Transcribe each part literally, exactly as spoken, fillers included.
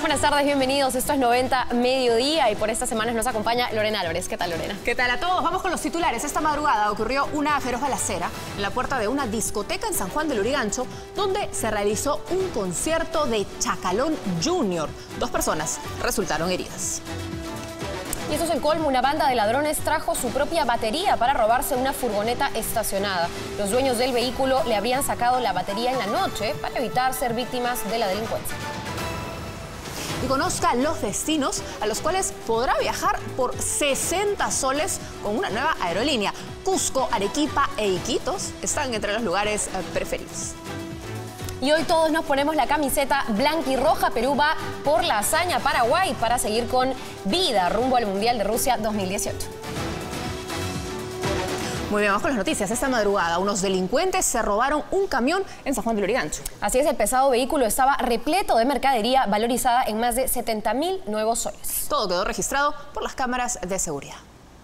Buenas tardes, bienvenidos. Esto es noventa Mediodía y por estas semanas nos acompaña Lorena Álvarez. ¿Qué tal, Lorena? ¿Qué tal a todos? Vamos con los titulares. Esta madrugada ocurrió una feroz balacera en la puerta de una discoteca en San Juan del Lurigancho, donde se realizó un concierto de Chacalón Junior. Dos personas resultaron heridas. Y eso es el colmo. Una banda de ladrones trajo su propia batería para robarse una furgoneta estacionada. Los dueños del vehículo le habrían sacado la batería en la noche para evitar ser víctimas de la delincuencia. Y conozca los destinos a los cuales podrá viajar por sesenta soles con una nueva aerolínea. Cusco, Arequipa e Iquitos están entre los lugares preferidos. Y hoy todos nos ponemos la camiseta blanca y roja. Perú va por la hazaña Paraguay para seguir con vida rumbo al Mundial de Rusia dos mil dieciocho. Muy bien, vamos con las noticias. Esta madrugada unos delincuentes se robaron un camión en San Juan del Lurigancho. Así es, el pesado vehículo estaba repleto de mercadería valorizada en más de setenta mil nuevos soles. Todo quedó registrado por las cámaras de seguridad.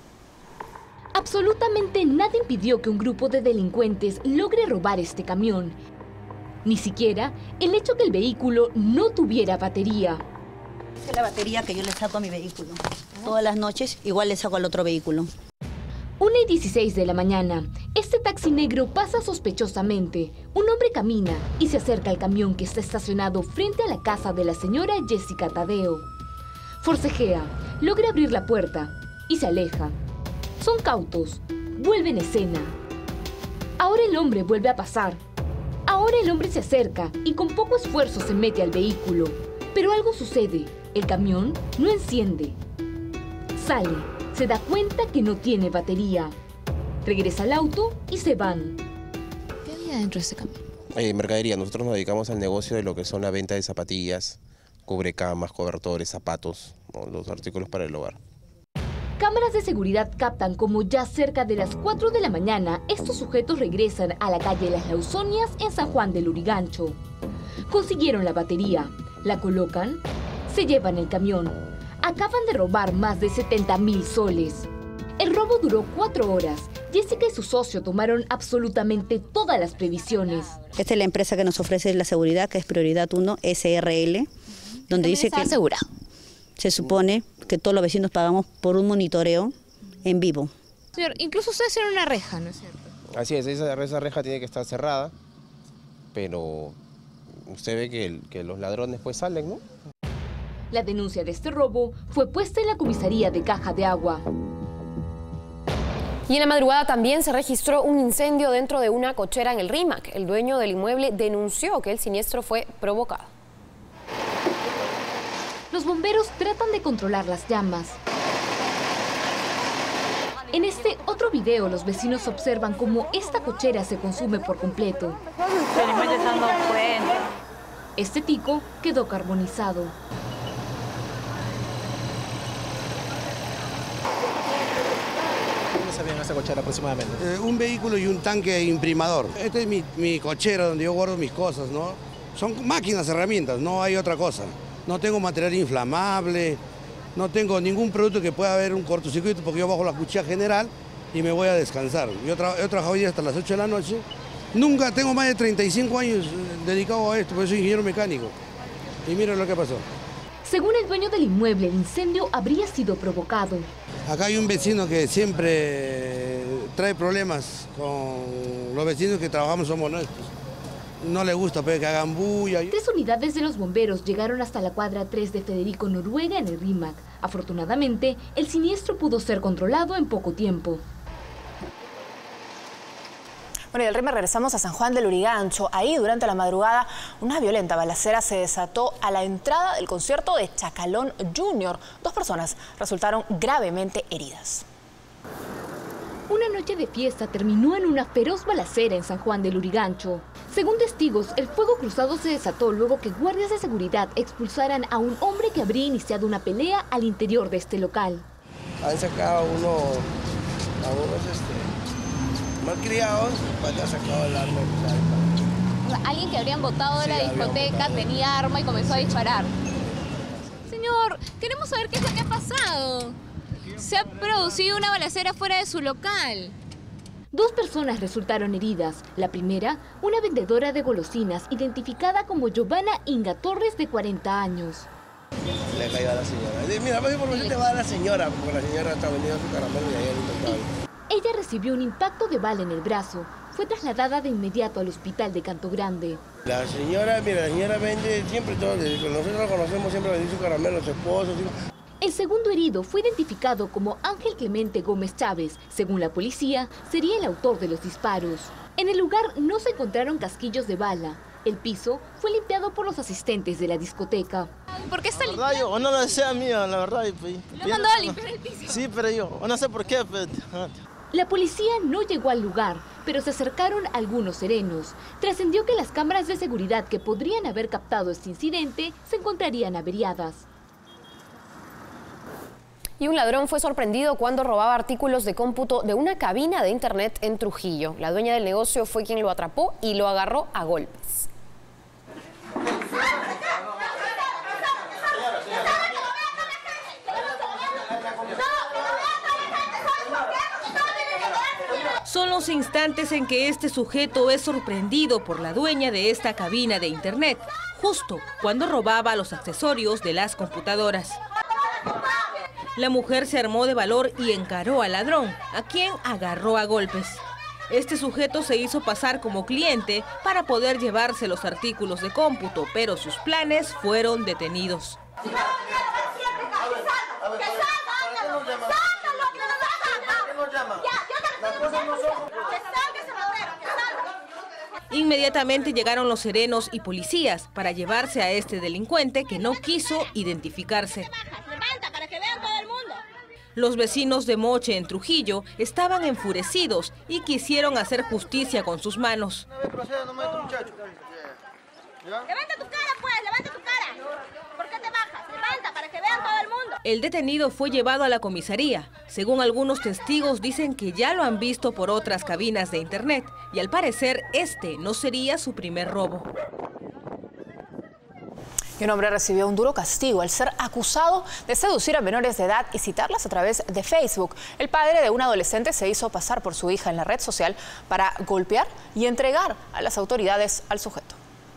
Absolutamente nada impidió que un grupo de delincuentes logre robar este camión. Ni siquiera el hecho que el vehículo no tuviera batería. Esa es la batería que yo le saco a mi vehículo. Todas las noches igual le saco al otro vehículo. una y dieciséis de la mañana, este taxi negro pasa sospechosamente. Un hombre camina y se acerca al camión que está estacionado frente a la casa de la señora Jessica Tadeo. Forcejea, logra abrir la puerta y se aleja. Son cautos, vuelve en escena. Ahora el hombre vuelve a pasar. Ahora el hombre se acerca y con poco esfuerzo se mete al vehículo. Pero algo sucede, el camión no enciende. Sale. Se da cuenta que no tiene batería. Regresa al auto y se van. ¿Qué había dentro de ese camión? Eh, mercadería. Nosotros nos dedicamos al negocio de lo que son la venta de zapatillas, cubrecamas, cobertores, zapatos, ¿no? Los artículos para el hogar. Cámaras de seguridad captan como ya cerca de las cuatro de la mañana estos sujetos regresan a la calle Las Lausonias en San Juan del Lurigancho. Consiguieron la batería, la colocan, se llevan el camión. Acaban de robar más de setenta mil soles. El robo duró cuatro horas. Jessica y su socio tomaron absolutamente todas las previsiones. Esta es la empresa que nos ofrece la seguridad, que es Prioridad uno, S R L, donde dice que asegurado. Se supone que todos los vecinos pagamos por un monitoreo en vivo. Señor, incluso ustedes tienen una reja, ¿no es cierto? Así es, esa, esa reja tiene que estar cerrada, pero usted ve que, el, que los ladrones pues salen, ¿no? La denuncia de este robo fue puesta en la comisaría de Caja de Agua. Y en la madrugada también se registró un incendio dentro de una cochera en el Rímac. El dueño del inmueble denunció que el siniestro fue provocado. Los bomberos tratan de controlar las llamas. En este otro video, los vecinos observan cómo esta cochera se consume por completo. Este tico quedó carbonizado. ¿Cuántos habían esa cochera aproximadamente? Eh, un vehículo y un tanque imprimador. Este es mi, mi cochera donde yo guardo mis cosas, ¿no? Son máquinas, herramientas, no hay otra cosa. No tengo material inflamable, no tengo ningún producto que pueda haber un cortocircuito porque yo bajo la cuchilla general y me voy a descansar. Yo tra he trabajado hoy hasta las ocho de la noche. Nunca, tengo más de treinta y cinco años dedicado a esto, porque soy ingeniero mecánico. Y miren lo que pasó. Según el dueño del inmueble, el incendio habría sido provocado. Acá hay un vecino que siempre trae problemas con los vecinos que trabajamos, somos nuestros. No le gusta pues, que hagan bulla. Tres unidades de los bomberos llegaron hasta la cuadra tres de Federico Noruega en el Rímac. Afortunadamente, el siniestro pudo ser controlado en poco tiempo. Bueno, y del Rímac regresamos a San Juan del Lurigancho. Ahí, durante la madrugada, una violenta balacera se desató a la entrada del concierto de Chacalón Junior. Dos personas resultaron gravemente heridas. Una noche de fiesta terminó en una feroz balacera en San Juan del Lurigancho. Según testigos, el fuego cruzado se desató luego que guardias de seguridad expulsaran a un hombre que habría iniciado una pelea al interior de este local. Han sacado uno, a unos este, malcriados, para sacado el arma. O sea, alguien que habrían botado de Sí, la discoteca tenía arma y comenzó a disparar. Señor, queremos saber qué es lo que ha pasado. Se ha producido una balacera fuera de su local. Dos personas resultaron heridas. La primera, una vendedora de golosinas identificada como Giovanna Inga Torres, de cuarenta años. Le cayó a la señora. Dice, mira, más información te va a dar la señora, porque la señora está vendiendo su caramelo y ayer intentaba. Ella recibió un impacto de bala en el brazo. Fue trasladada de inmediato al hospital de Canto Grande. La señora, mira, la señora vende siempre todo, nosotros la conocemos, siempre vende su caramelo, su esposo. Su... El segundo herido fue identificado como Ángel Clemente Gómez Chávez. Según la policía, sería el autor de los disparos. En el lugar no se encontraron casquillos de bala. El piso fue limpiado por los asistentes de la discoteca. ¿Por qué está limpiado? La verdad, yo no lo desea mío, la verdad. Pues, ¿Lo mandó a limpiar el piso? Sí, pero yo no sé por qué. Pues. La policía no llegó al lugar, pero se acercaron algunos serenos. Trascendió que las cámaras de seguridad que podrían haber captado este incidente se encontrarían averiadas. Y un ladrón fue sorprendido cuando robaba artículos de cómputo de una cabina de internet en Trujillo. La dueña del negocio fue quien lo atrapó y lo agarró a golpes. Son los instantes en que este sujeto es sorprendido por la dueña de esta cabina de internet, justo cuando robaba los accesorios de las computadoras. La mujer se armó de valor y encaró al ladrón, a quien agarró a golpes. Este sujeto se hizo pasar como cliente para poder llevarse los artículos de cómputo, pero sus planes fueron detenidos. Inmediatamente llegaron los serenos y policías para llevarse a este delincuente que no quiso identificarse. Los vecinos de Moche, en Trujillo, estaban enfurecidos y quisieron hacer justicia con sus manos. Levanta tu cara, pues, levanta tu cara. ¿Por qué te bajas? Levanta para que vean todo el mundo. El detenido fue llevado a la comisaría. Según algunos testigos, dicen que ya lo han visto por otras cabinas de internet y al parecer este no sería su primer robo. Y un hombre recibió un duro castigo al ser acusado de seducir a menores de edad y citarlas a través de Facebook. El padre de un adolescente se hizo pasar por su hija en la red social para golpear y entregar a las autoridades al sujeto.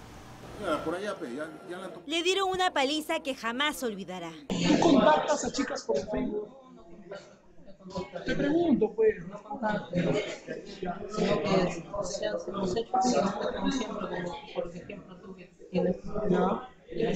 Le dieron una paliza que jamás olvidará. ¿Tú contactas a chicas por Facebook? Te pregunto, pues. Por ejemplo, tú que tienes una...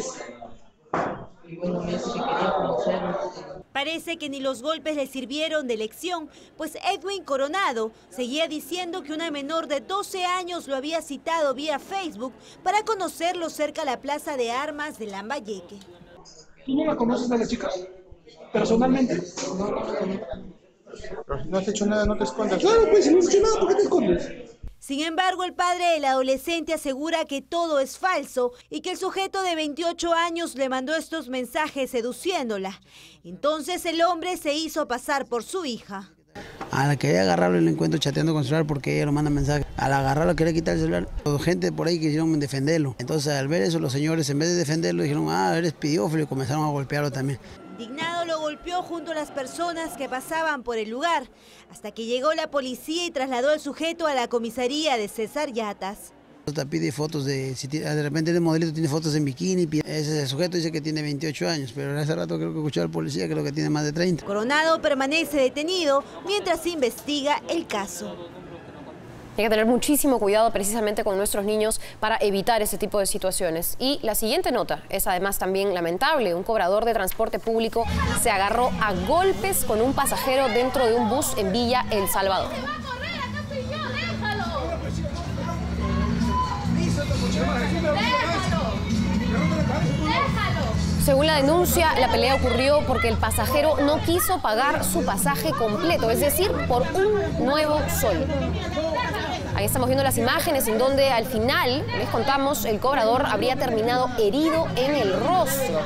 Y bueno, me dice que quería conocerlo. Parece que ni los golpes le sirvieron de lección, pues Edwin Coronado seguía diciendo que una menor de doce años lo había citado vía Facebook para conocerlo cerca de la plaza de armas de Lambayeque. ¿Tú no la conoces a la chica? ¿Personalmente? No, no, no, no. Pero si no has hecho nada, no te escondas. Claro, pues si no has hecho nada, ¿por qué te escondes? Sin embargo, el padre del adolescente asegura que todo es falso y que el sujeto de veintiocho años le mandó estos mensajes seduciéndola. Entonces el hombre se hizo pasar por su hija. A la quería agarrarlo y le encuentro chateando con el celular porque ella lo manda mensaje. Al agarrarlo quería quitar el celular. Gente por ahí quisieron defenderlo. Entonces al ver eso los señores en vez de defenderlo dijeron, ah, eres pedófilo, y comenzaron a golpearlo también. Indignado lo golpeó junto a las personas que pasaban por el lugar, hasta que llegó la policía y trasladó al sujeto a la comisaría de César Yatas. Pide fotos de, si de repente el modelito tiene fotos en bikini, ese sujeto dice que tiene veintiocho años, pero hace rato creo que escuchó al policía que creo que tiene más de treinta. Coronado permanece detenido mientras se investiga el caso. Hay que tener muchísimo cuidado precisamente con nuestros niños para evitar ese tipo de situaciones. Y la siguiente nota es además también lamentable. Un cobrador de transporte público se agarró a golpes con un pasajero dentro de un bus en Villa El Salvador. Según la denuncia, la pelea ocurrió porque el pasajero no quiso pagar su pasaje completo, es decir, por un nuevo sol. Ahí estamos viendo las imágenes en donde al final, les contamos, el cobrador habría terminado herido en el rostro.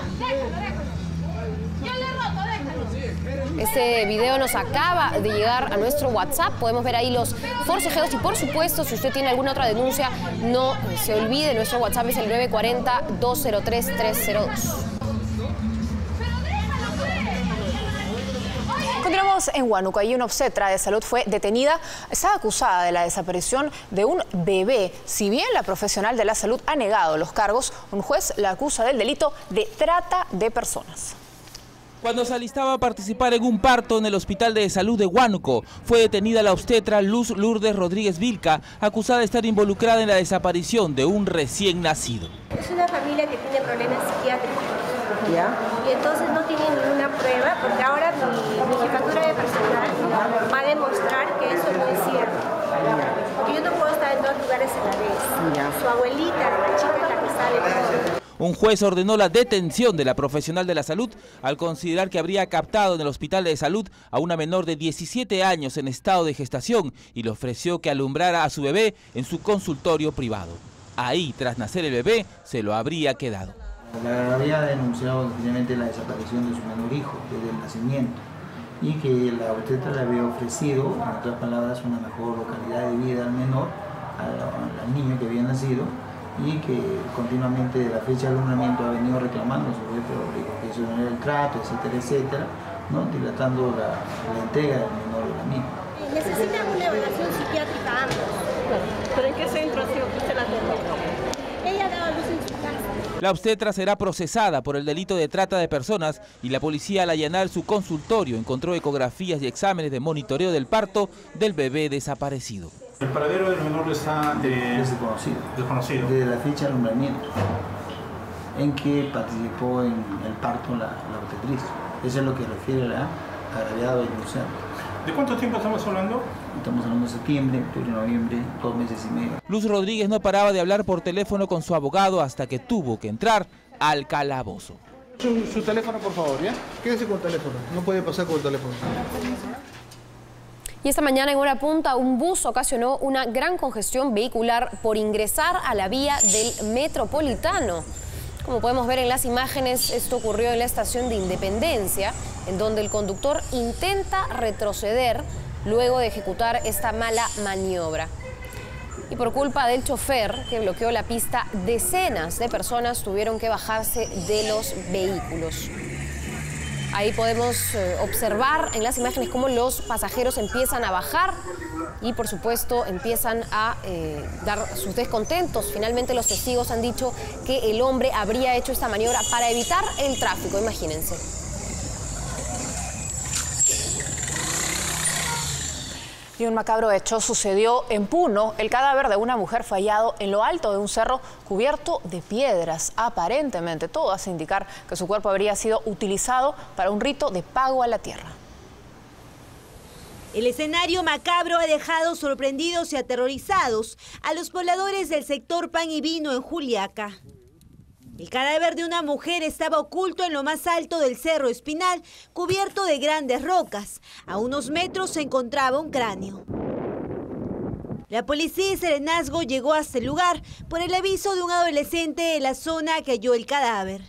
Este video nos acaba de llegar a nuestro WhatsApp. Podemos ver ahí los forcejeos y, por supuesto, si usted tiene alguna otra denuncia, no se olvide, nuestro WhatsApp es el nueve cuatro cero, dos cero tres, tres cero dos. Continuamos Continuamos en Huánuco. Ahí una obstetra de salud fue detenida. Está acusada de la desaparición de un bebé. Si bien la profesional de la salud ha negado los cargos, un juez la acusa del delito de trata de personas. Cuando se alistaba a participar en un parto en el Hospital de Salud de Huánuco, fue detenida la obstetra Luz Lourdes Rodríguez Vilca, acusada de estar involucrada en la desaparición de un recién nacido. Es una familia que tiene problemas psiquiátricos. ¿Ya? Y entonces no tiene ninguna prueba, porque ahora mi, mi jefatura de personal va a demostrar que eso no es cierto. Porque yo no puedo estar en dos lugares a la vez. ¿Ya? Su abuelita, la chica es la que sabe todo. Un juez ordenó la detención de la profesional de la salud al considerar que habría captado en el Hospital de Salud a una menor de diecisiete años en estado de gestación y le ofreció que alumbrara a su bebé en su consultorio privado. Ahí, tras nacer el bebé, se lo habría quedado. La había denunciado finalmente la desaparición de su menor hijo desde el nacimiento y que la obstetra le había ofrecido, en otras palabras, una mejor calidad de vida al menor, al, al niño que había nacido, y que continuamente de la fecha de alumbramiento ha venido reclamando sobre esto, que eso no era el trato, etcétera, etcétera, ¿no? Dilatando la, la entrega del menor de la misma. Necesitan una evaluación psiquiátrica ambos. ¿Pero en qué centro ha sido que usted la detectó? Ella daba luz en su casa. La obstetra será procesada por el delito de trata de personas y la policía, al allanar su consultorio, encontró ecografías y exámenes de monitoreo del parto del bebé desaparecido. El paradero del menor está eh, desconocido. desconocido. Desde la fecha de alumbramiento en que participó en el parto la, la obstetriz. Eso es lo que refiere a la gravedad del denunciante. ¿De cuánto tiempo estamos hablando? Estamos hablando de septiembre, octubre, noviembre, dos meses y medio. Luz Rodríguez no paraba de hablar por teléfono con su abogado hasta que tuvo que entrar al calabozo. Su, su teléfono, por favor, ¿ya? Quédese con el teléfono, no puede pasar con el teléfono. Y esta mañana en hora punta un bus ocasionó una gran congestión vehicular por ingresar a la vía del Metropolitano. Como podemos ver en las imágenes, esto ocurrió en la estación de Independencia, en donde el conductor intenta retroceder luego de ejecutar esta mala maniobra. Y por culpa del chofer que bloqueó la pista, decenas de personas tuvieron que bajarse de los vehículos. Ahí podemos eh, observar en las imágenes cómo los pasajeros empiezan a bajar y, por supuesto, empiezan a eh, dar sus descontentos. Finalmente, los testigos han dicho que el hombre habría hecho esta maniobra para evitar el tráfico, imagínense. Y un macabro hecho sucedió en Puno. El cadáver de una mujer fue hallado en lo alto de un cerro cubierto de piedras. Aparentemente, todo hace indicar que su cuerpo habría sido utilizado para un rito de pago a la tierra. El escenario macabro ha dejado sorprendidos y aterrorizados a los pobladores del sector Pan y Vino en Juliaca. El cadáver de una mujer estaba oculto en lo más alto del Cerro Espinal, cubierto de grandes rocas. A unos metros se encontraba un cráneo. La policía y Serenazgo llegó hasta el lugar por el aviso de un adolescente de la zona que halló el cadáver.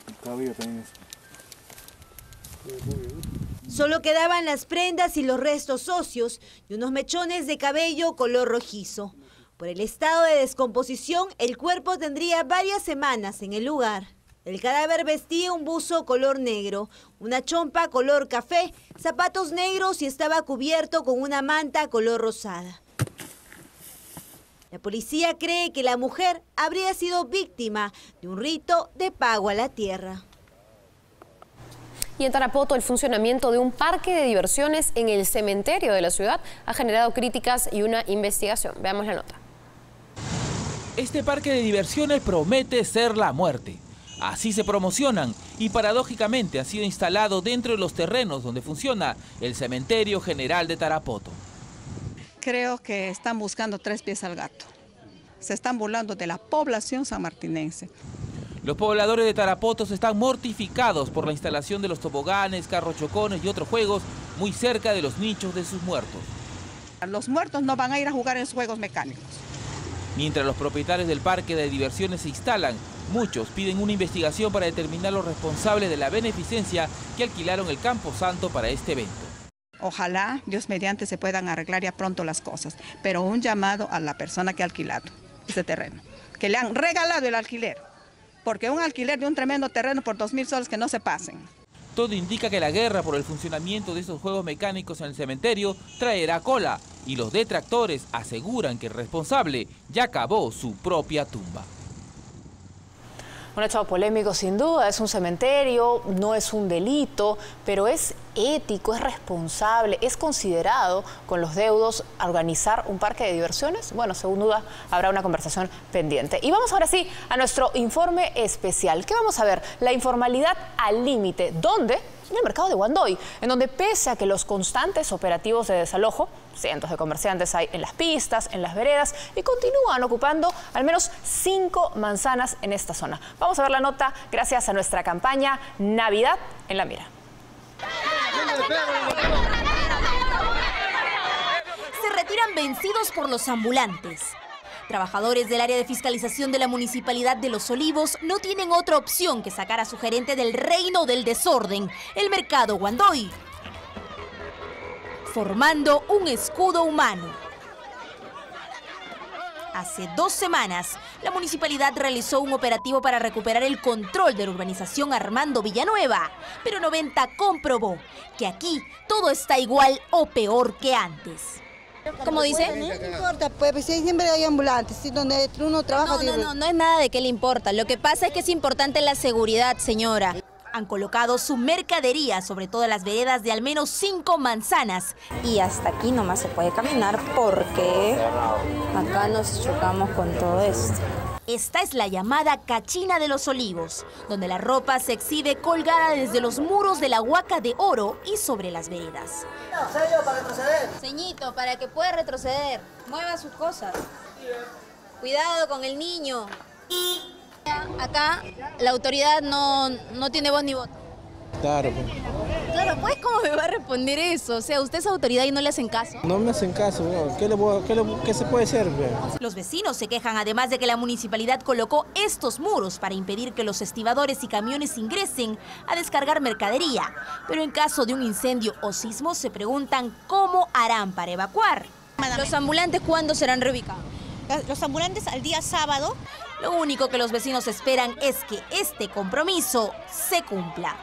Solo quedaban las prendas y los restos óseos y unos mechones de cabello color rojizo. Por el estado de descomposición, el cuerpo tendría varias semanas en el lugar. El cadáver vestía un buzo color negro, una chompa color café, zapatos negros y estaba cubierto con una manta color rosada. La policía cree que la mujer habría sido víctima de un rito de pago a la tierra. Y en Tarapoto, el funcionamiento de un parque de diversiones en el cementerio de la ciudad ha generado críticas y una investigación. Veamos la nota. Este parque de diversiones promete ser la muerte. Así se promocionan y paradójicamente ha sido instalado dentro de los terrenos donde funciona el Cementerio General de Tarapoto. Creo que están buscando tres pies al gato. Se están burlando de la población sanmartinense. Los pobladores de Tarapoto están mortificados por la instalación de los toboganes, carros chocones y otros juegos muy cerca de los nichos de sus muertos. Los muertos no van a ir a jugar en esos juegos mecánicos. Mientras los propietarios del parque de diversiones se instalan, muchos piden una investigación para determinar los responsables de la beneficencia que alquilaron el Camposanto para este evento. Ojalá, Dios mediante, se puedan arreglar ya pronto las cosas, pero un llamado a la persona que ha alquilado ese terreno, que le han regalado el alquiler, porque un alquiler de un tremendo terreno por dos mil soles que no se pasen. Todo indica que la guerra por el funcionamiento de estos juegos mecánicos en el cementerio traerá cola y los detractores aseguran que el responsable ya cavó su propia tumba. Un hecho polémico sin duda, es un cementerio, no es un delito, pero es ético, es responsable, es considerado con los deudos organizar un parque de diversiones. Bueno, sin duda habrá una conversación pendiente. Y vamos ahora sí a nuestro informe especial. ¿Qué vamos a ver? La informalidad al límite. ¿Dónde? En el mercado de Guandoy, en donde pese a que los constantes operativos de desalojo, cientos de comerciantes hay en las pistas, en las veredas y continúan ocupando al menos cinco manzanas en esta zona. Vamos a ver la nota gracias a nuestra campaña Navidad en la Mira. Se retiran vencidos por los ambulantes. Trabajadores del área de fiscalización de la Municipalidad de Los Olivos no tienen otra opción que sacar a su gerente del reino del desorden, el mercado Guandoy, formando un escudo humano. Hace dos semanas, la municipalidad realizó un operativo para recuperar el control de la urbanización Armando Villanueva, pero noventa comprobó que aquí todo está igual o peor que antes. ¿Cómo dice? No importa, pues siempre hay ambulantes, donde uno trabaja... No, no, no, no es nada de qué le importa. Lo que pasa es que es importante la seguridad, señora. Han colocado su mercadería sobre todas las veredas de al menos cinco manzanas. Y hasta aquí nomás se puede caminar porque acá nos chocamos con todo esto. Esta es la llamada Cachina de Los Olivos, donde la ropa se exhibe colgada desde los muros de la Huaca de Oro y sobre las veredas. Señor, para retroceder. Ceñito, para que pueda retroceder, mueva sus cosas. Cuidado con el niño. Acá la autoridad no, no tiene voz ni voto. Claro, pues. Claro, pues ¿cómo me va a responder eso? O sea, usted es autoridad y no le hacen caso. No me hacen caso, ¿no? ¿Qué, le puedo, qué, le, ¿Qué se puede hacer? ¿No? Los vecinos se quejan además de que la municipalidad colocó estos muros para impedir que los estibadores y camiones ingresen a descargar mercadería. Pero en caso de un incendio o sismo se preguntan cómo harán para evacuar. ¿Los ambulantes cuándo serán reubicados? Los ambulantes al día sábado. Lo único que los vecinos esperan es que este compromiso se cumpla.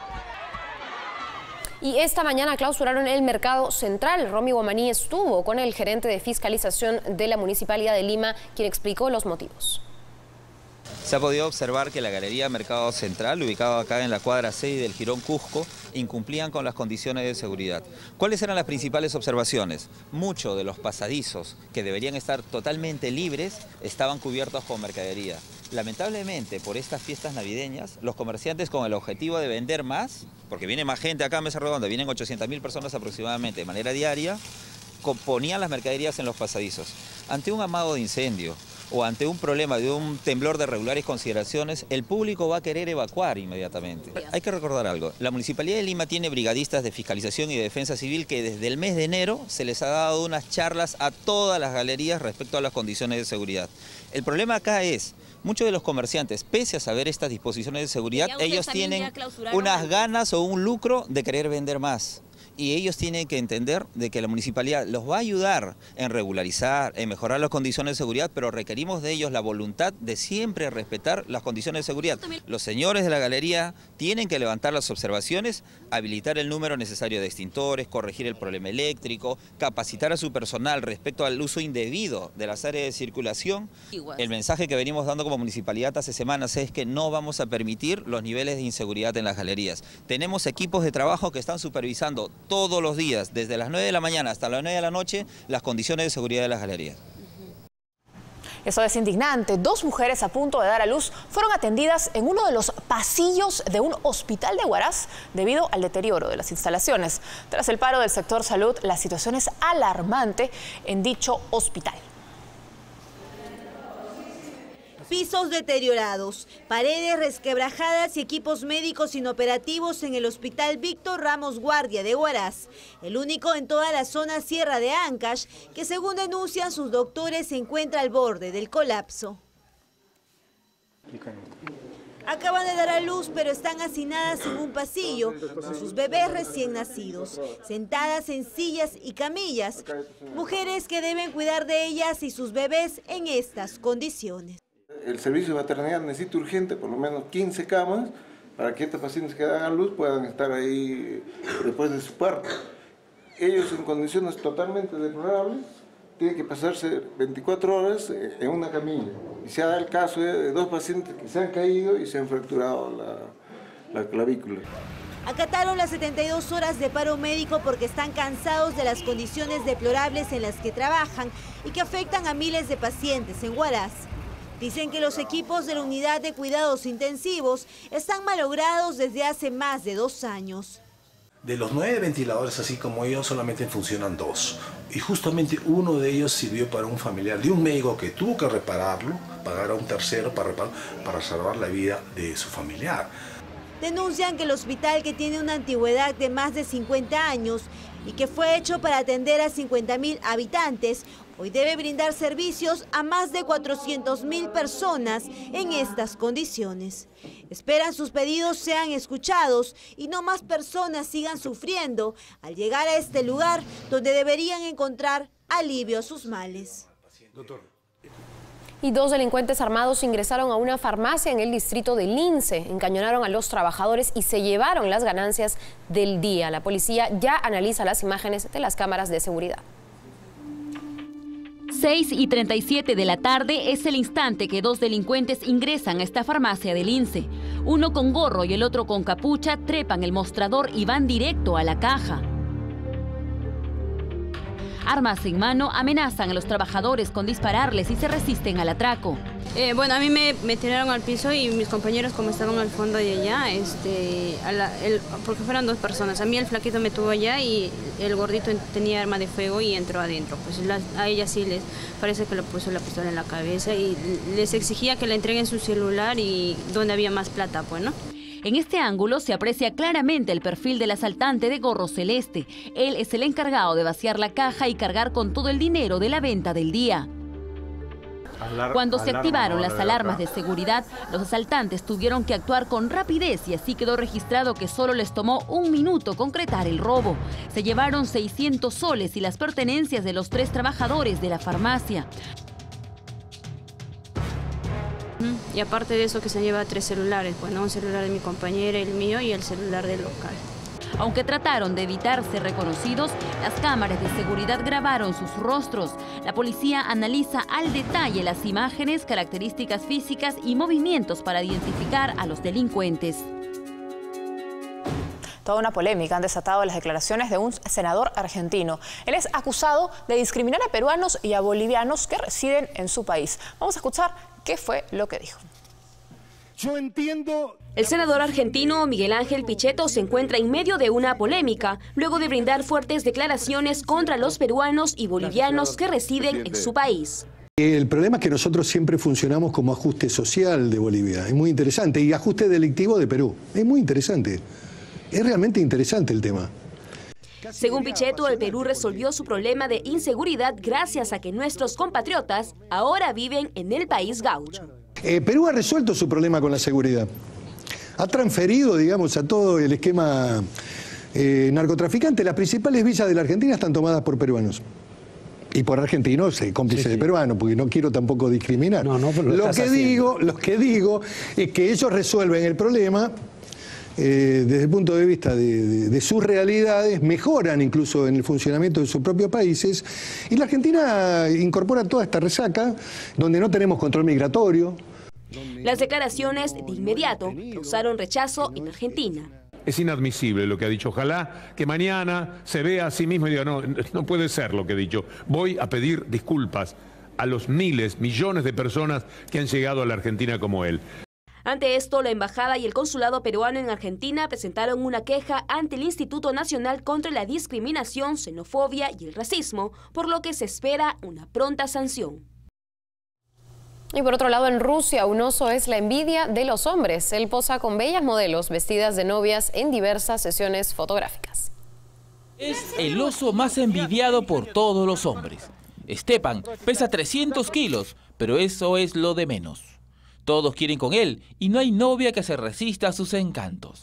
Y esta mañana clausuraron el mercado central. Romy Guamaní estuvo con el gerente de fiscalización de la Municipalidad de Lima, quien explicó los motivos. Se ha podido observar que la Galería Mercado Central, ubicada acá en la cuadra seis del Jirón Cusco, incumplían con las condiciones de seguridad. ¿Cuáles eran las principales observaciones? Muchos de los pasadizos que deberían estar totalmente libres estaban cubiertos con mercadería. Lamentablemente, por estas fiestas navideñas, los comerciantes con el objetivo de vender más, porque viene más gente acá a Mesa Redonda, vienen ochocientas mil personas aproximadamente de manera diaria, ponían las mercaderías en los pasadizos. Ante un amago de incendio o ante un problema de un temblor de regulares consideraciones, el público va a querer evacuar inmediatamente. Hay que recordar algo, la Municipalidad de Lima tiene brigadistas de fiscalización y de defensa civil que desde el mes de enero se les ha dado unas charlas a todas las galerías respecto a las condiciones de seguridad. El problema acá es, muchos de los comerciantes, pese a saber estas disposiciones de seguridad, ellos tienen unas ganas o un lucro de querer vender más. Y ellos tienen que entender de que la municipalidad los va a ayudar en regularizar, en mejorar las condiciones de seguridad, pero requerimos de ellos la voluntad de siempre respetar las condiciones de seguridad. Los señores de la galería tienen que levantar las observaciones, habilitar el número necesario de extintores, corregir el problema eléctrico, capacitar a su personal respecto al uso indebido de las áreas de circulación. El mensaje que venimos dando como municipalidad hace semanas es que no vamos a permitir los niveles de inseguridad en las galerías. Tenemos equipos de trabajo que están supervisando todos los días, desde las nueve de la mañana hasta las nueve de la noche, las condiciones de seguridad de las galerías. Eso es indignante. Dos mujeres a punto de dar a luz fueron atendidas en uno de los pasillos de un hospital de Huaraz debido al deterioro de las instalaciones. Tras el paro del sector salud, la situación es alarmante en dicho hospital. Pisos deteriorados, paredes resquebrajadas y equipos médicos inoperativos en el Hospital Víctor Ramos Guardia de Huaraz, el único en toda la zona Sierra de Ancash, que según denuncian sus doctores se encuentra al borde del colapso. Acaban de dar a luz, pero están hacinadas en un pasillo con sus bebés recién nacidos, sentadas en sillas y camillas, mujeres que deben cuidar de ellas y sus bebés en estas condiciones. El servicio de maternidad necesita urgente por lo menos quince camas para que estos pacientes que dan a luz puedan estar ahí después de su parto. Ellos en condiciones totalmente deplorables tienen que pasarse veinticuatro horas en una camilla. Y se ha dado el caso de dos pacientes que se han caído y se han fracturado la, la clavícula. Acataron las setenta y dos horas de paro médico porque están cansados de las condiciones deplorables en las que trabajan y que afectan a miles de pacientes en Huaraz. Dicen que los equipos de la unidad de cuidados intensivos están malogrados desde hace más de dos años. De los nueve ventiladores, así como ellos, solamente funcionan dos. Y justamente uno de ellos sirvió para un familiar de un médico que tuvo que repararlo, pagar a un tercero para repararlo, para salvar la vida de su familiar. Denuncian que el hospital, que tiene una antigüedad de más de cincuenta años y que fue hecho para atender a cincuenta mil habitantes, hoy debe brindar servicios a más de cuatrocientas mil personas en estas condiciones. Esperan sus pedidos sean escuchados y no más personas sigan sufriendo al llegar a este lugar donde deberían encontrar alivio a sus males. Doctor. Y dos delincuentes armados ingresaron a una farmacia en el distrito de Lince, encañonaron a los trabajadores y se llevaron las ganancias del día. La policía ya analiza las imágenes de las cámaras de seguridad. seis y treinta y siete de la tarde es el instante que dos delincuentes ingresan a esta farmacia de Lince. Uno con gorro y el otro con capucha trepan el mostrador y van directo a la caja. Armas en mano amenazan a los trabajadores con dispararles y se resisten al atraco. Eh, bueno, a mí me, me tiraron al piso y mis compañeros, como estaban al fondo de allá, este, a la, el, porque fueron dos personas. A mí el flaquito me tuvo allá y el gordito tenía arma de fuego y entró adentro. Pues la, a ella sí les parece que le puso la pistola en la cabeza y les exigía que le entreguen su celular y donde había más plata, pues, ¿no? En este ángulo se aprecia claramente el perfil del asaltante de gorro celeste. Él es el encargado de vaciar la caja y cargar con todo el dinero de la venta del día. Cuando se activaron las alarmas de seguridad, los asaltantes tuvieron que actuar con rapidez y así quedó registrado que solo les tomó un minuto concretar el robo. Se llevaron seiscientos soles y las pertenencias de los tres trabajadores de la farmacia. Y aparte de eso que se lleva tres celulares, bueno, un celular de mi compañera, el mío y el celular del local. Aunque trataron de evitar ser reconocidos, las cámaras de seguridad grabaron sus rostros. La policía analiza al detalle las imágenes, características físicas y movimientos para identificar a los delincuentes. Toda una polémica han desatado las declaraciones de un senador argentino. Él es acusado de discriminar a peruanos y a bolivianos que residen en su país. Vamos a escuchar qué fue lo que dijo. Yo entiendo... El senador argentino Miguel Ángel Pichetto se encuentra en medio de una polémica, luego de brindar fuertes declaraciones contra los peruanos y bolivianos que residen en su país. El problema es que nosotros siempre funcionamos como ajuste social de Bolivia, es muy interesante, y ajuste delictivo de Perú, es muy interesante, es realmente interesante el tema. Según Pichetto, el Perú resolvió su problema de inseguridad gracias a que nuestros compatriotas ahora viven en el país gaucho. Eh, Perú ha resuelto su problema con la seguridad. Ha transferido, digamos, a todo el esquema eh, narcotraficante. Las principales villas de la Argentina están tomadas por peruanos. Y por argentinos, eh, cómplices sí, sí. de peruanos, porque no quiero tampoco discriminar. No, no, pero lo, lo, que digo, lo que digo es que ellos resuelven el problema eh, desde el punto de vista de, de, de sus realidades, mejoran incluso en el funcionamiento de sus propios países, y la Argentina incorpora toda esta resaca, donde no tenemos control migratorio. Las declaraciones de inmediato causaron rechazo en Argentina. Es inadmisible lo que ha dicho. Ojalá que mañana se vea a sí mismo y diga, no, no puede ser lo que he dicho. Voy a pedir disculpas a los miles, millones de personas que han llegado a la Argentina como él. Ante esto, la Embajada y el Consulado peruano en Argentina presentaron una queja ante el Instituto Nacional contra la Discriminación, Xenofobia y el Racismo, por lo que se espera una pronta sanción. Y por otro lado, en Rusia, un oso es la envidia de los hombres. Él posa con bellas modelos vestidas de novias en diversas sesiones fotográficas. Es el oso más envidiado por todos los hombres. Stepan pesa trescientos kilos, pero eso es lo de menos. Todos quieren con él y no hay novia que se resista a sus encantos.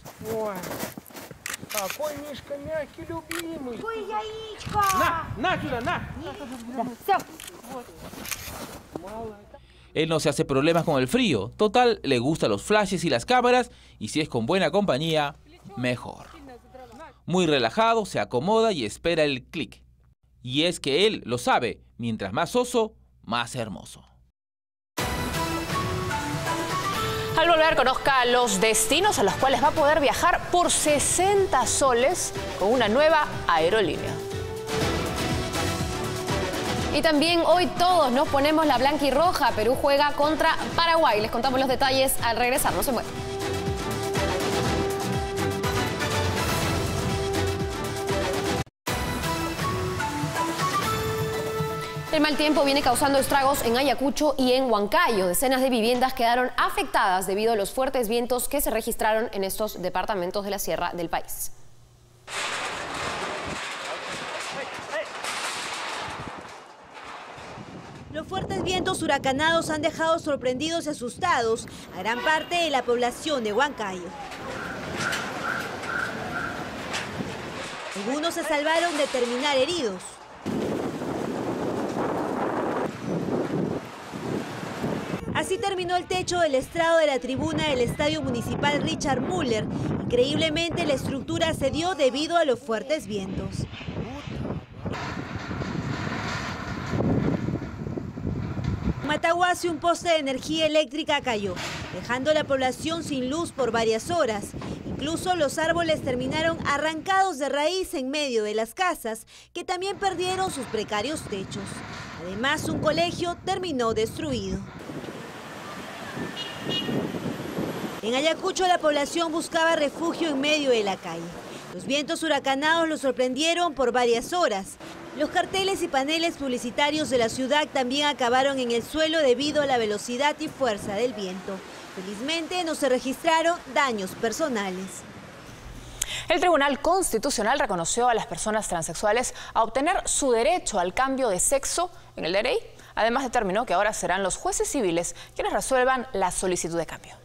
Él no se hace problemas con el frío. Total, le gustan los flashes y las cámaras, y si es con buena compañía, mejor. Muy relajado, se acomoda y espera el clic. Y es que él lo sabe, mientras más oso, más hermoso. Al volver, conozca los destinos a los cuales va a poder viajar por sesenta soles con una nueva aerolínea. Y también hoy todos nos ponemos la blanca y roja. Perú juega contra Paraguay. Les contamos los detalles al regresar. No se muevan. El mal tiempo viene causando estragos en Ayacucho y en Huancayo. Decenas de viviendas quedaron afectadas debido a los fuertes vientos que se registraron en estos departamentos de la sierra del país. Los fuertes vientos huracanados han dejado sorprendidos y asustados a gran parte de la población de Huancayo. Algunos se salvaron de terminar heridos. Así terminó el techo del estrado de la tribuna del Estadio Municipal Richard Müller. Increíblemente, la estructura cedió debido a los fuertes vientos. En Matahuasi, un poste de energía eléctrica cayó, dejando a la población sin luz por varias horas. Incluso los árboles terminaron arrancados de raíz en medio de las casas, que también perdieron sus precarios techos. Además, un colegio terminó destruido. En Ayacucho, la población buscaba refugio en medio de la calle. Los vientos huracanados los sorprendieron por varias horas. Los carteles y paneles publicitarios de la ciudad también acabaron en el suelo debido a la velocidad y fuerza del viento. Felizmente no se registraron daños personales. El Tribunal Constitucional reconoció a las personas transexuales a obtener su derecho al cambio de sexo en el D N I. Además, determinó que ahora serán los jueces civiles quienes resuelvan la solicitud de cambio.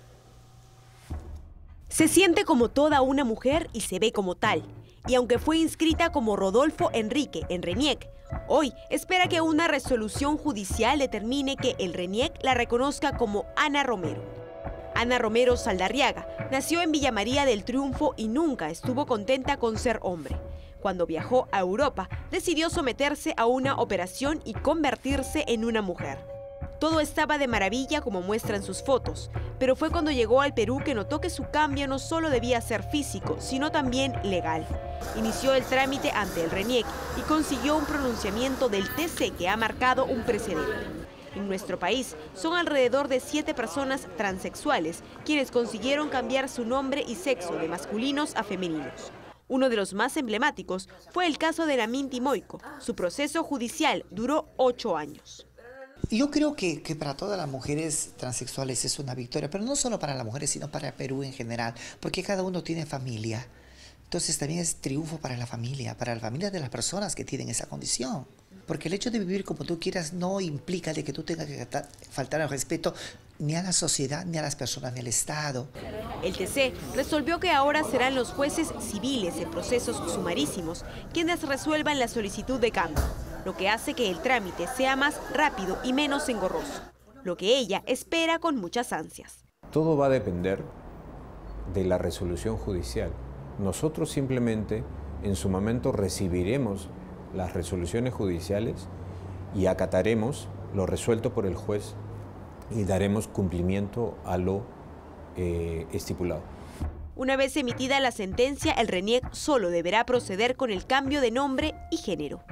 Se siente como toda una mujer y se ve como tal. Y aunque fue inscrita como Rodolfo Enrique en RENIEC, hoy espera que una resolución judicial determine que el RENIEC la reconozca como Ana Romero. Ana Romero Saldarriaga nació en Villa María del Triunfo y nunca estuvo contenta con ser hombre. Cuando viajó a Europa, decidió someterse a una operación y convertirse en una mujer. Todo estaba de maravilla como muestran sus fotos, pero fue cuando llegó al Perú que notó que su cambio no solo debía ser físico, sino también legal. Inició el trámite ante el RENIEC y consiguió un pronunciamiento del T C que ha marcado un precedente. En nuestro país son alrededor de siete personas transexuales quienes consiguieron cambiar su nombre y sexo de masculinos a femeninos. Uno de los más emblemáticos fue el caso de Naminti Moiko. Su proceso judicial duró ocho años. Yo creo que, que para todas las mujeres transexuales es una victoria, pero no solo para las mujeres, sino para Perú en general, porque cada uno tiene familia. Entonces también es triunfo para la familia, para la familia de las personas que tienen esa condición. Porque el hecho de vivir como tú quieras no implica de que tú tengas que faltar al respeto ni a la sociedad, ni a las personas, ni al Estado. El T C resolvió que ahora serán los jueces civiles en procesos sumarísimos quienes resuelvan la solicitud de cambio, lo que hace que el trámite sea más rápido y menos engorroso, lo que ella espera con muchas ansias. Todo va a depender de la resolución judicial. Nosotros simplemente en su momento recibiremos las resoluciones judiciales y acataremos lo resuelto por el juez y daremos cumplimiento a lo eh, estipulado. Una vez emitida la sentencia, el RENIEC solo deberá proceder con el cambio de nombre y género.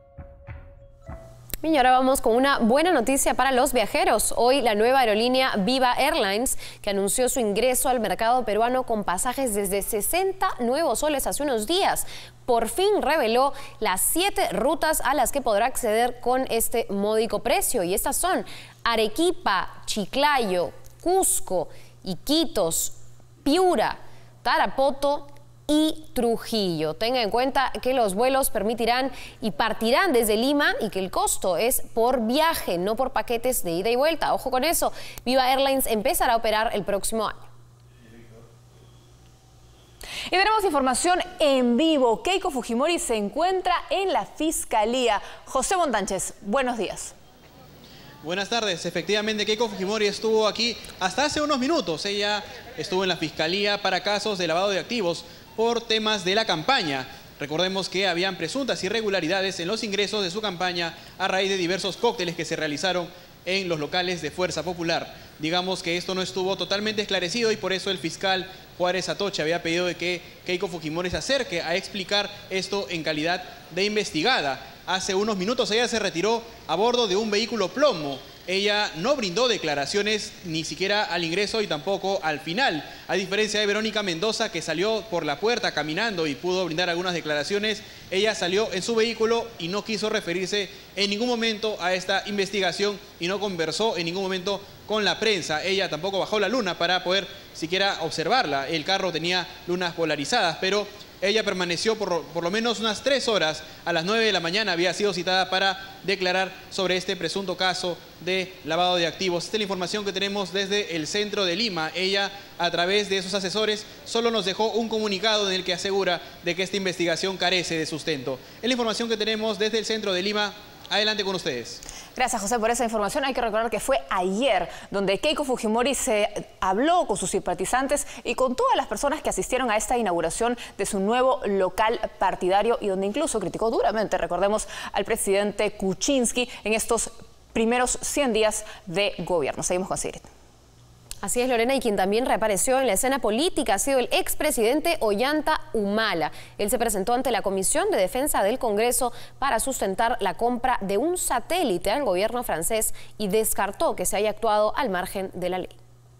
Bien, y ahora vamos con una buena noticia para los viajeros. Hoy la nueva aerolínea Viva Airlines, que anunció su ingreso al mercado peruano con pasajes desde sesenta nuevos soles hace unos días, por fin reveló las siete rutas a las que podrá acceder con este módico precio. Y estas son Arequipa, Chiclayo, Cusco, Iquitos, Piura, Tarapoto y Trujillo. Tenga en cuenta que los vuelos permitirán y partirán desde Lima y que el costo es por viaje, no por paquetes de ida y vuelta. Ojo con eso, Viva Airlines empezará a operar el próximo año. Y tenemos información en vivo. Keiko Fujimori se encuentra en la Fiscalía. José Montánchez, buenos días. Buenas tardes. Efectivamente, Keiko Fujimori estuvo aquí hasta hace unos minutos. Ella estuvo en la Fiscalía para casos de lavado de activos por temas de la campaña. Recordemos que habían presuntas irregularidades en los ingresos de su campaña a raíz de diversos cócteles que se realizaron en los locales de Fuerza Popular. Digamos que esto no estuvo totalmente esclarecido y por eso el fiscal Juárez Atoche había pedido de que Keiko Fujimori se acerque a explicar esto en calidad de investigada. Hace unos minutos ella se retiró a bordo de un vehículo plomo. Ella no brindó declaraciones ni siquiera al ingreso y tampoco al final. A diferencia de Verónica Mendoza, que salió por la puerta caminando y pudo brindar algunas declaraciones, ella salió en su vehículo y no quiso referirse en ningún momento a esta investigación y no conversó en ningún momento con la prensa. Ella tampoco bajó la luna para poder siquiera observarla. El carro tenía lunas polarizadas, pero ella permaneció por, por lo menos unas tres horas. A las nueve de la mañana había sido citada para declarar sobre este presunto caso de lavado de activos. Esta es la información que tenemos desde el centro de Lima. Ella, a través de sus asesores, solo nos dejó un comunicado en el que asegura de que esta investigación carece de sustento. Es la información que tenemos desde el centro de Lima. Adelante con ustedes. Gracias, José, por esa información. Hay que recordar que fue ayer donde Keiko Fujimori se habló con sus simpatizantes y con todas las personas que asistieron a esta inauguración de su nuevo local partidario y donde incluso criticó duramente, recordemos, al presidente Kuczynski en estos primeros cien días de gobierno. Seguimos con Sigrid. Así es, Lorena, y quien también reapareció en la escena política ha sido el expresidente Ollanta Humala. Él se presentó ante la Comisión de Defensa del Congreso para sustentar la compra de un satélite al gobierno francés y descartó que se haya actuado al margen de la ley.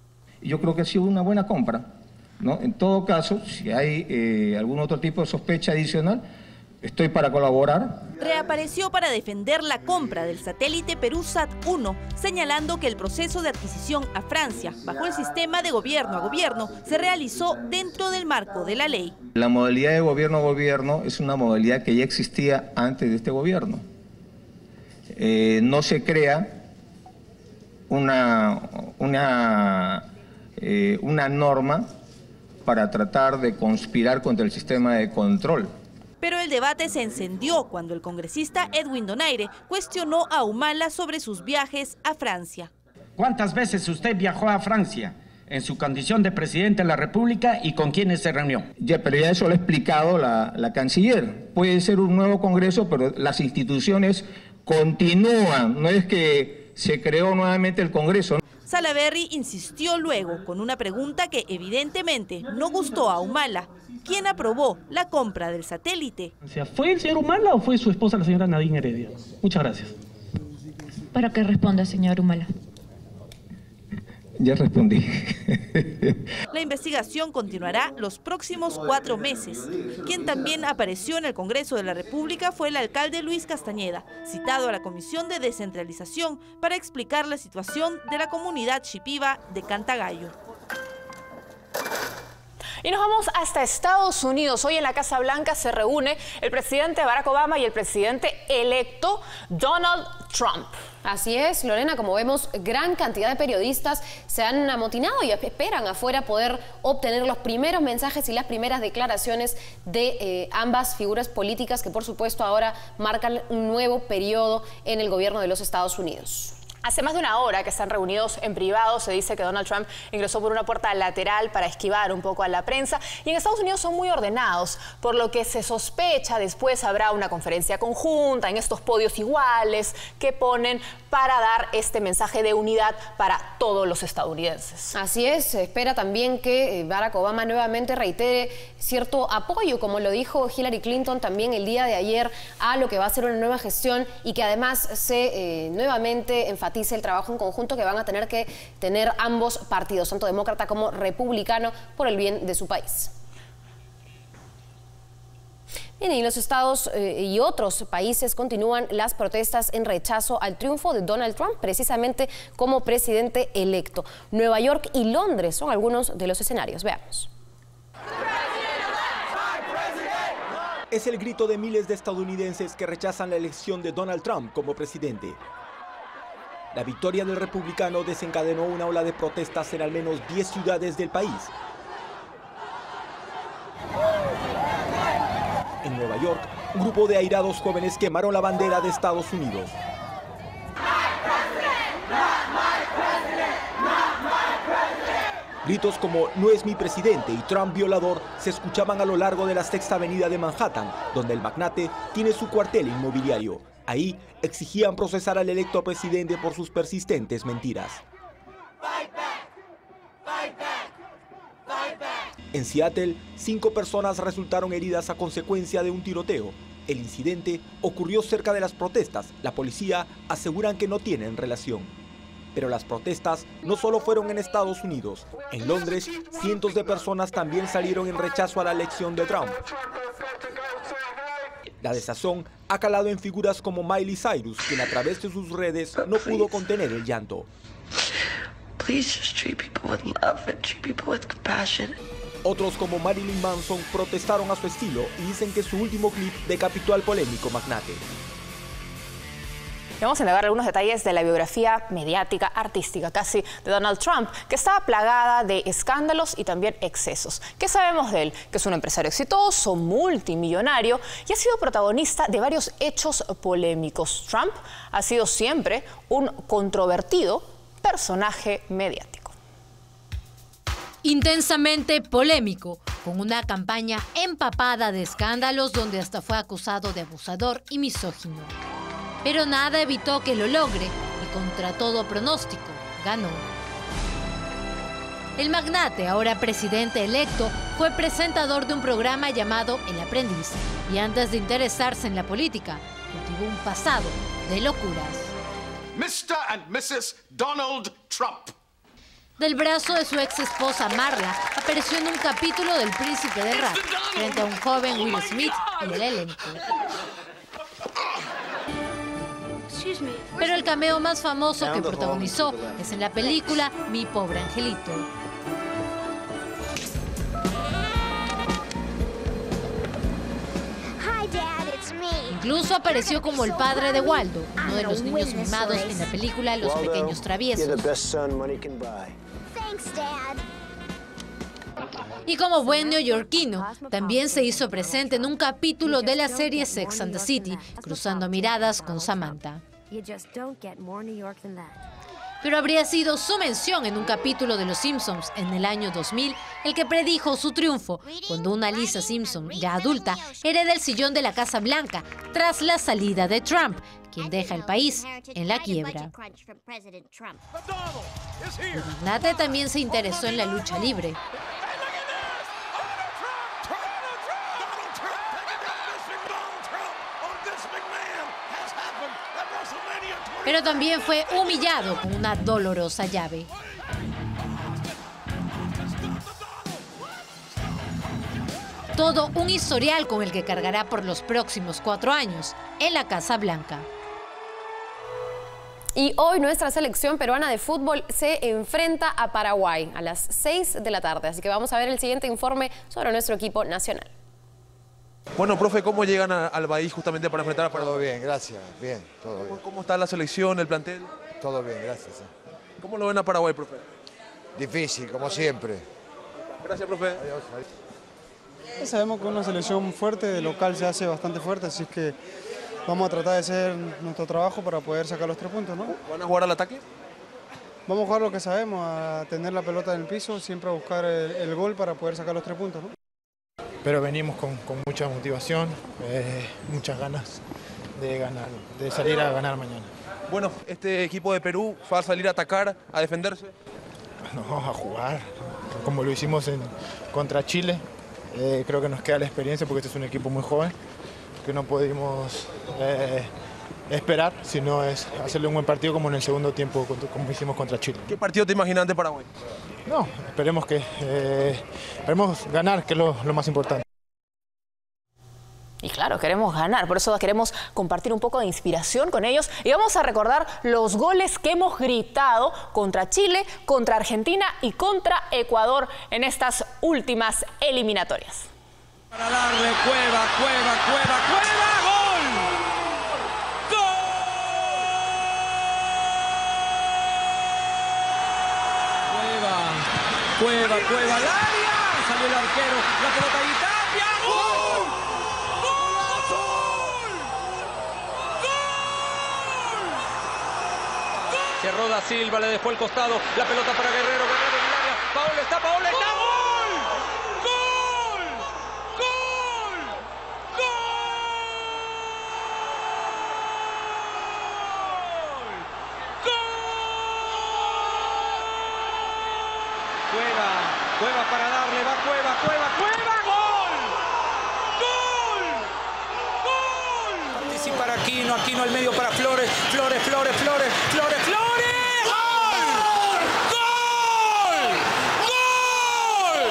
Yo creo que ha sido una buena compra, ¿no? En todo caso, si hay eh, algún otro tipo de sospecha adicional, estoy para colaborar. Reapareció para defender la compra del satélite Perusat uno, señalando que el proceso de adquisición a Francia, bajo el sistema de gobierno a gobierno, se realizó dentro del marco de la ley. La modalidad de gobierno a gobierno es una modalidad que ya existía antes de este gobierno. Eh, no se crea una, una, eh, una norma para tratar de conspirar contra el sistema de control. Pero el debate se encendió cuando el congresista Edwin Donaire cuestionó a Humala sobre sus viajes a Francia. ¿Cuántas veces usted viajó a Francia en su condición de presidente de la República y con quiénes se reunió? Ya, pero ya eso lo ha explicado la, la canciller. Puede ser un nuevo congreso, pero las instituciones continúan. No es que se creó nuevamente el congreso. Salaverry insistió luego con una pregunta que evidentemente no gustó a Humala. ¿Quién aprobó la compra del satélite? ¿Fue el señor Humala o fue su esposa, la señora Nadine Heredia? Muchas gracias. Para que responda, señor Humala. Ya respondí. La investigación continuará los próximos cuatro meses. Quien también apareció en el Congreso de la República fue el alcalde Luis Castañeda, citado a la Comisión de Descentralización para explicar la situación de la comunidad shipiba de Cantagallo. Y nos vamos hasta Estados Unidos. Hoy en la Casa Blanca se reúne el presidente Barack Obama y el presidente electo Donald Trump. Así es, Lorena, como vemos, gran cantidad de periodistas se han amotinado y esperan afuera poder obtener los primeros mensajes y las primeras declaraciones de eh, ambas figuras políticas que, por supuesto, ahora marcan un nuevo periodo en el gobierno de los Estados Unidos. Hace más de una hora que están reunidos en privado. Se dice que Donald Trump ingresó por una puerta lateral para esquivar un poco a la prensa. Y en Estados Unidos son muy ordenados, por lo que se sospecha después habrá una conferencia conjunta en estos podios iguales que ponen para dar este mensaje de unidad para todos los estadounidenses. Así es, se espera también que Barack Obama nuevamente reitere cierto apoyo, como lo dijo Hillary Clinton también el día de ayer, a lo que va a ser una nueva gestión y que además se eh, nuevamente enfatiza el trabajo en conjunto que van a tener que tener ambos partidos, tanto demócrata como republicano, por el bien de su país. Bien, y los estados eh, y otros países continúan las protestas en rechazo al triunfo de Donald Trump, precisamente como presidente electo. Nueva York y Londres son algunos de los escenarios. Veamos. Es el grito de miles de estadounidenses que rechazan la elección de Donald Trump como presidente. La victoria del republicano desencadenó una ola de protestas en al menos diez ciudades del país. En Nueva York, un grupo de airados jóvenes quemaron la bandera de Estados Unidos. Gritos como "no es mi presidente" y "Trump violador" se escuchaban a lo largo de la Sexta Avenida de Manhattan, donde el magnate tiene su cuartel inmobiliario. Ahí exigían procesar al electo presidente por sus persistentes mentiras. En Seattle, cinco personas resultaron heridas a consecuencia de un tiroteo. El incidente ocurrió cerca de las protestas. La policía aseguran que no tienen relación. Pero las protestas no solo fueron en Estados Unidos. En Londres, cientos de personas también salieron en rechazo a la elección de Trump. La desazón ha calado en figuras como Miley Cyrus, quien a través de sus redes no pudo contener el llanto. Otros como Marilyn Manson protestaron a su estilo y dicen que su último clip decapitó al polémico magnate. Vamos a indagar algunos detalles de la biografía mediática, artística casi, de Donald Trump, que estaba plagada de escándalos y también excesos. ¿Qué sabemos de él? Que es un empresario exitoso, multimillonario y ha sido protagonista de varios hechos polémicos. Trump ha sido siempre un controvertido personaje mediático. Intensamente polémico, con una campaña empapada de escándalos donde hasta fue acusado de abusador y misógino. Pero nada evitó que lo logre y contra todo pronóstico, ganó. El magnate, ahora presidente electo, fue presentador de un programa llamado El Aprendiz y antes de interesarse en la política, cultivó un pasado de locuras. mister and missus Donald Trump. Del brazo de su ex esposa Marla, apareció en un capítulo del Príncipe del Rap, frente a un joven Will Smith en el elenco. Pero el cameo más famoso que protagonizó es en la película Mi Pobre Angelito. Incluso apareció como el padre de Waldo, uno de los niños mimados en la película Los Pequeños Traviesos. Y como buen neoyorquino, también se hizo presente en un capítulo de la serie Sex and the City, cruzando miradas con Samantha. Pero habría sido su mención en un capítulo de Los Simpsons en el año dos mil el que predijo su triunfo, cuando una Lisa Simpson, ya adulta, hereda el sillón de la Casa Blanca tras la salida de Trump, quien deja el país en la quiebra. El magnate también se interesó en la lucha libre. Pero también fue humillado con una dolorosa llave. Todo un historial con el que cargará por los próximos cuatro años en la Casa Blanca. Y hoy nuestra selección peruana de fútbol se enfrenta a Paraguay a las seis de la tarde. Así que vamos a ver el siguiente informe sobre nuestro equipo nacional. Bueno, profe, ¿cómo llegan a, al país justamente para enfrentar a Paraguay? Todo bien, gracias. Bien, todo bien. ¿Cómo está la selección, el plantel? Todo bien, gracias. ¿Cómo lo ven a Paraguay, profe? Difícil, como siempre. Gracias, profe. Adiós. Adiós. Sabemos que una selección fuerte, de local se hace bastante fuerte, así que vamos a tratar de hacer nuestro trabajo para poder sacar los tres puntos, ¿no? ¿Van a jugar al ataque? Vamos a jugar lo que sabemos, a tener la pelota en el piso, siempre a buscar el, el gol para poder sacar los tres puntos, ¿no? Pero venimos con, con mucha motivación, eh, muchas ganas de ganar, de salir a ganar mañana. Bueno, este equipo de Perú va a salir a atacar, a defenderse. No, a jugar, como lo hicimos en, contra Chile. Eh, creo que nos queda la experiencia porque este es un equipo muy joven, que no pudimos eh, esperar, sino es hacerle un buen partido como en el segundo tiempo, como hicimos contra Chile. ¿Qué partido te imaginas ante Paraguay? No, esperemos que eh, esperemos ganar, que es lo, lo más importante. Y claro, queremos ganar, por eso queremos compartir un poco de inspiración con ellos y vamos a recordar los goles que hemos gritado contra Chile, contra Argentina y contra Ecuador en estas últimas eliminatorias. Para darle Cueva, Cueva, Cueva, Cueva, ¡gol! ¡Gol! Cueva, Cueva, Cueva, al área, salió el arquero, la pelota y Tapia, ¡gol! Cerró Da Silva, le dejó el costado, la pelota para Guerrero, Guerrero en el área, Paola, está Paola, está gol. ¡Gol! ¡Gol! Cueva, Cueva para darle, va Cueva, Cueva, Cueva, gol, gol, gol. Participa Aquino, Aquino al medio para Flores, Flores, Flores, Flores, Flores, Flores. ¡Gol! ¡Gol! ¡Gol!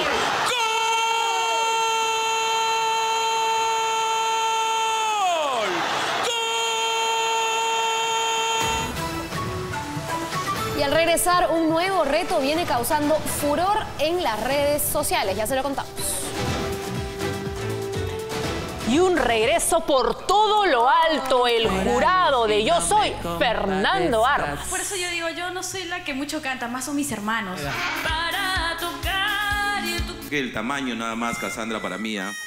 Y al regresar, un nuevo reto viene causando furor en las redes sociales. Ya se lo contamos. Y un regreso por todo lo alto, el jurado de Yo Soy, Fernando Armas. Por eso yo digo, yo no soy la que mucho canta, más son mis hermanos. Para tocar y tu... Que el tamaño nada más, Cassandra, para mí, ¿eh?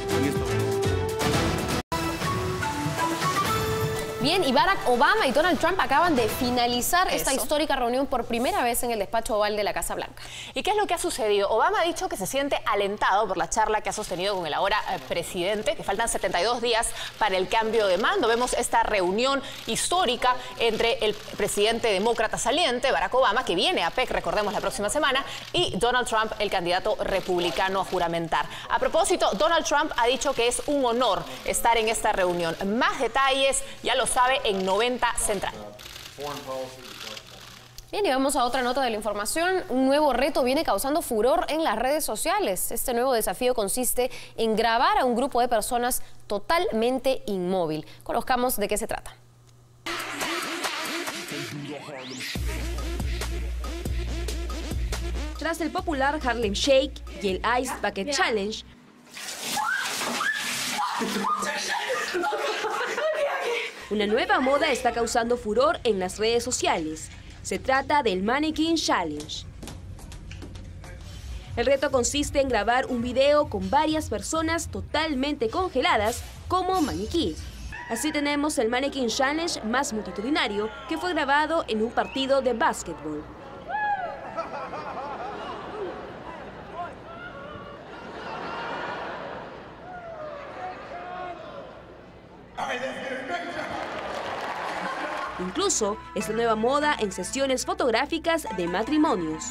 Bien, y Barack Obama y Donald Trump acaban de finalizar Eso. esta histórica reunión por primera vez en el despacho oval de la Casa Blanca. ¿Y qué es lo que ha sucedido? Obama ha dicho que se siente alentado por la charla que ha sostenido con el ahora eh, presidente, que faltan setenta y dos días para el cambio de mando. Vemos esta reunión histórica entre el presidente demócrata saliente, Barack Obama, que viene a P E C, recordemos, la próxima semana, y Donald Trump, el candidato republicano a juramentar. A propósito, Donald Trump ha dicho que es un honor estar en esta reunión. Más detalles, ya lo sabe, en noventa Central. Bien, y vamos a otra nota de la información. Un nuevo reto viene causando furor en las redes sociales. Este nuevo desafío consiste en grabar a un grupo de personas totalmente inmóvil. Conozcamos de qué se trata. Tras el popular Harlem Shake y el Ice Bucket Challenge, una nueva moda está causando furor en las redes sociales. Se trata del Mannequin Challenge. El reto consiste en grabar un video con varias personas totalmente congeladas como maniquíes. Así tenemos el Mannequin Challenge más multitudinario, que fue grabado en un partido de básquetbol. Incluso es la nueva moda en sesiones fotográficas de matrimonios.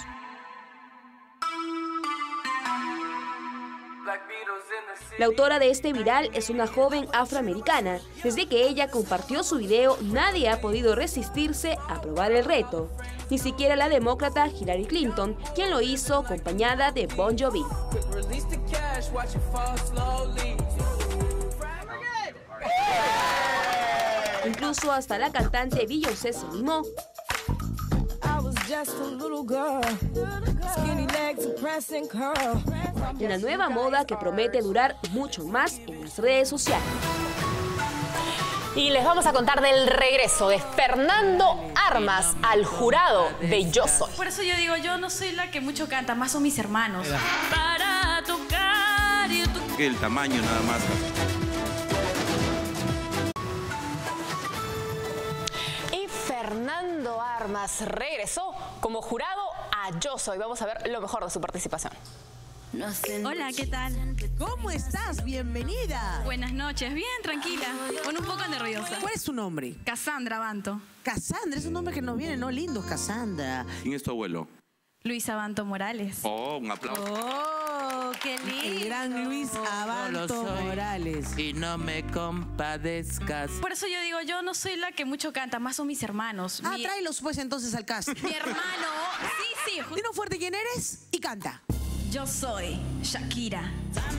La autora de este viral es una joven afroamericana. Desde que ella compartió su video, nadie ha podido resistirse a probar el reto. Ni siquiera la demócrata Hillary Clinton, quien lo hizo acompañada de Bon Jovi. Incluso hasta la cantante Beyoncé se animó. Una nueva moda que promete durar mucho más en las redes sociales. Y les vamos a contar del regreso de Fernando Armas al jurado de Yo Soy. Por eso yo digo, yo no soy la que mucho canta, más son mis hermanos. Para tocar y tu... Que el tamaño nada más. Fernando Armas regresó como jurado a Yo Soy. Vamos a ver lo mejor de su participación. Hola, ¿qué tal? ¿Cómo estás? Bienvenida. Buenas noches, bien, tranquila, con un poco nerviosa. ¿Cuál es tu nombre? Cassandra Abanto. Cassandra, es un nombre que nos viene, ¿no? Lindo, Cassandra. ¿Quién es tu abuelo? Luis Abanto Morales. Oh, un aplauso. Oh, qué lindo. El gran Luis Abanto Morales. Y no me compadezcas. Por eso yo digo, yo no soy la que mucho canta, más son mis hermanos. Ah, Mi... tráelos pues entonces al caso. Mi hermano, sí, sí. Dino fuerte quién eres y canta. Yo soy Shakira.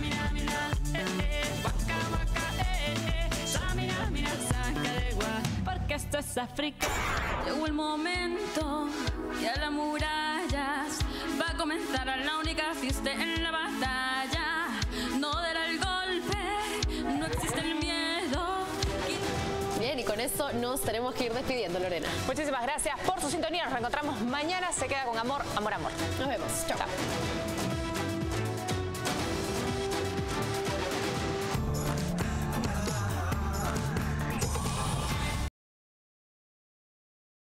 Porque esto es África. Llegó el momento y a las murallas va a comenzar la única fiesta en la batalla. No dará el golpe, no existe el miedo. Bien, y con esto nos tenemos que ir despidiendo, Lorena. Muchísimas gracias por su sintonía. Nos reencontramos mañana. Se queda con amor, amor, amor. Nos vemos. Chao. Chao.